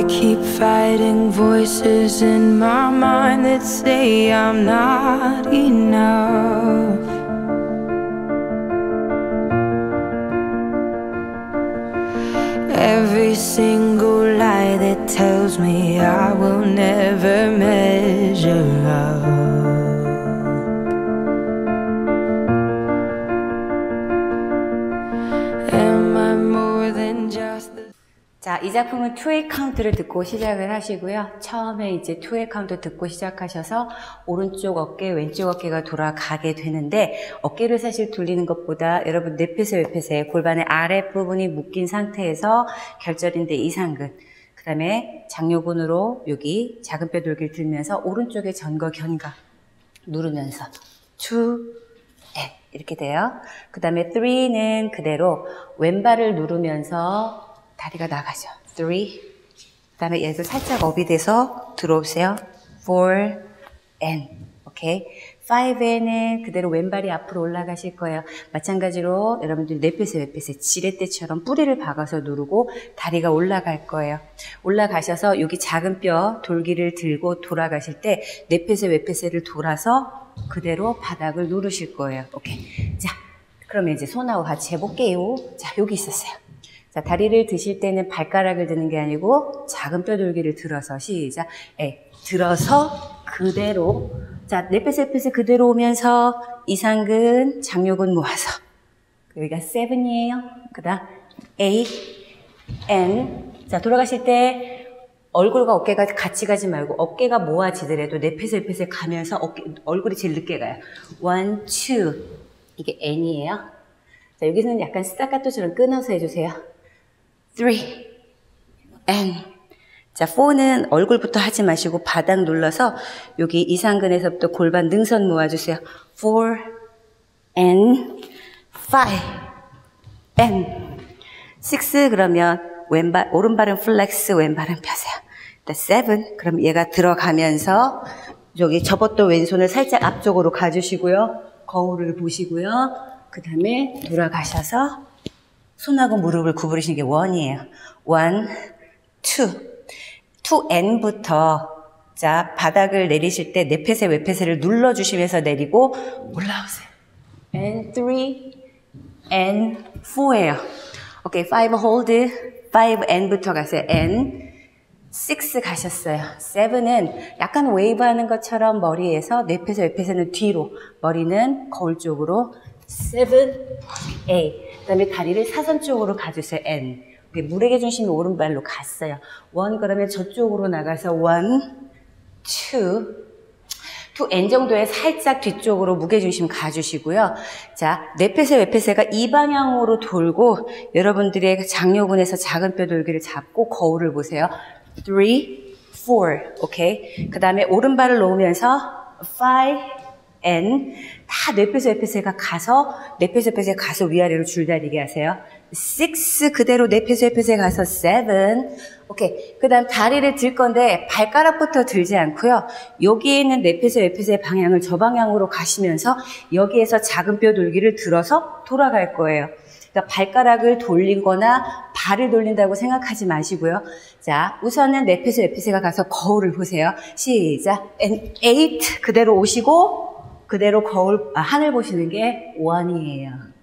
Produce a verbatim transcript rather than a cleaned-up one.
keep fighting voices in my mind that say I'm not enough. Every single lie that tells me I will never measure up. Am I more than just the... 자, 이 작품은 투의 카운트를 듣고 시작을 하시고요. 처음에 이제 투의 카운트 듣고 시작하셔서 오른쪽 어깨, 왼쪽 어깨가 돌아가게 되는데 어깨를 사실 돌리는 것보다 여러분 넷페세 웨페세 골반의 아랫부분이 묶인 상태에서 결절인데 이상근 그 다음에 장요근으로 여기 작은 뼈 돌기를 들면서 오른쪽에 전거 견갑 누르면서 투, 앤 이렇게 돼요. 그 다음에 쓰리는 그대로 왼발을 누르면서 다리가 나가죠. three. 그 다음에 얘도 살짝 업이 돼서 들어오세요. four and. 오케이. five에는 그대로 왼발이 앞으로 올라가실 거예요. 마찬가지로 여러분들 넷페세 웨페세 지렛대처럼 뿌리를 박아서 누르고 다리가 올라갈 거예요. 올라가셔서 여기 작은 뼈 돌기를 들고 돌아가실 때 넷페세 웨페세를 돌아서 그대로 바닥을 누르실 거예요. 오케이. 자, 그러면 이제 손하고 같이 해볼게요. 자, 여기 있었어요. 자, 다리를 드실 때는 발가락을 드는 게 아니고 작은 뼈돌기를 들어서 시작. 에, 들어서 그대로. 자, 넷페세 웨페세 그대로 오면서 이상근, 장요근 모아서. 여기가 seven이에요. 그 다음 eight, and. 자, 돌아가실 때 얼굴과 어깨가 같이 가지 말고 어깨가 모아지더라도 넷페세 웨페세 가면서 어깨, 얼굴이 제일 늦게 가요. one, two. 이게 n이에요. 자, 여기서는 약간 스타카토처럼 끊어서 해주세요. three, and. 자, four는 얼굴부터 하지 마시고 바닥 눌러서 여기 이상근에서부터 골반 능선 모아주세요. four, and, five, and, six 그러면 왼발, 오른발은 플렉스, 왼발은 펴세요. seven, 그럼 얘가 들어가면서 여기 접었던 왼손을 살짝 앞쪽으로 가주시고요. 거울을 보시고요. 그 다음에 돌아가셔서 손하고 무릎을 구부리시는 게 원이에요. one, two. two n부터 자 바닥을 내리실 때 넷페세 웨페세를 눌러주시면서 내리고 올라오세요. and three, and four예요. 오케이, five hold, five n부터 가세요. and six 가셨어요. seven은 약간 웨이브 하는 것처럼 머리에서 넷페세 웨페세는 뒤로, 머리는 거울 쪽으로 seven, eight. 그 다음에 다리를 사선 쪽으로 가주세요. N. 무게의 중심이 오른발로 갔어요. one 그러면 저쪽으로 나가서 one, two, two N 정도에 살짝 뒤쪽으로 무게중심 가주시고요. 자, 넷페세 웨페세가 이 방향으로 돌고 여러분들의 장요근에서 작은 뼈 돌기를 잡고 거울을 보세요. three, four. 오케이. 그 다음에 오른발을 놓으면서 five, N. 다 넷페세 웨페세가 가서 넷페세 웨페세 가서 위아래로 줄다리게 하세요. six 그대로 넷페세 웨페세 가서 seven. 오케이. 그 다음 다리를 들 건데 발가락부터 들지 않고요. 여기에 있는 넷페세 웨페세 방향을 저 방향으로 가시면서 여기에서 작은 뼈 돌기를 들어서 돌아갈 거예요. 그러니까 발가락을 돌리거나 발을 돌린다고 생각하지 마시고요. 자, 우선은 넷페세 웨페세가 가서 거울을 보세요. 시작. and eight 그대로 오시고 그대로 거울, 아, 하늘 보시는 게 원이에요.